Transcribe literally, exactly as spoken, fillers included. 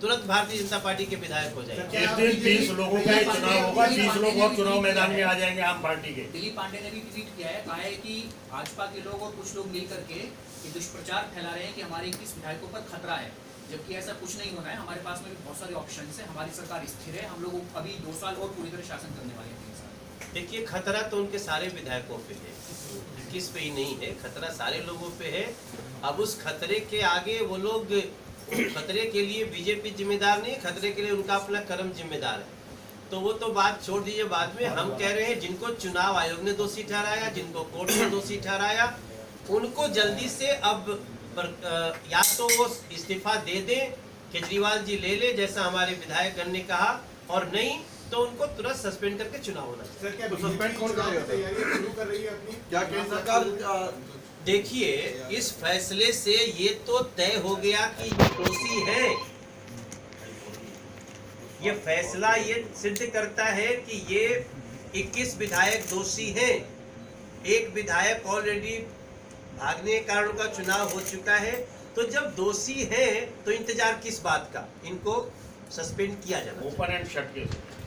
तुरंत भारतीय जनता पार्टी के विधायक हो जाएंगे। एक दिन बीस लोगों का चुनाव होगा, बीस लोग और चुनाव मैदान में आ जाएंगे आम पार्टी के। दिलीप पांडे ने भी ट्वीट किया है, कहा है कि भाजपा के लोग और कुछ लोग मिल करके ये दुष्प्रचार फैला रहे हैं कि हमारे इक्कीस विधायकों पर खतरा है, जबकि ऐसा कुछ नहीं होना है। हमारे पास में भी बहुत सारे ऑप्शन है, हमारी सरकार स्थिर है, हम लोग अभी दो साल और पूरी तरह शासन करने वाले हैं। देखिए, खतरा तो उनके सारे विधायकों पे है, किस पे ही नहीं है, खतरा सारे लोगों पे है। अब उस खतरे के आगे वो लोग, खतरे के लिए बीजेपी जिम्मेदार नहीं, खतरे के लिए उनका अपना कर्म जिम्मेदार है। तो वो तो बात छोड़ दीजिए, बाद में हम कह रहे हैं जिनको चुनाव आयोग ने दोषी ठहराया, जिनको कोर्ट ने दोषी ठहराया, उनको जल्दी से अब पर, या तो वो इस्तीफा दे दें, केजरीवाल जी ले ले जैसा हमारे विधायकगण ने कहा, और नहीं तो उनको तुरंत सस्पेंड करके चुनाव होना चाहिए। क्या सस्पेंड कौन करेगा? तैयारी शुरू कर रही है अपनी? क्या केंद्र सरकार? देखिए, इस फैसले से ये तो तय हो गया कि ये दोषी हैं। ये फैसला ये सिद्ध करता है कि ये इक्कीस विधायक दोषी हैं। एक विधायक ऑलरेडी भागने के कारण का चुनाव हो चुका है। तो जब दोषी हैं तो इंतजार किस बात का, इनको सस्पेंड किया जाना। Open and shut case.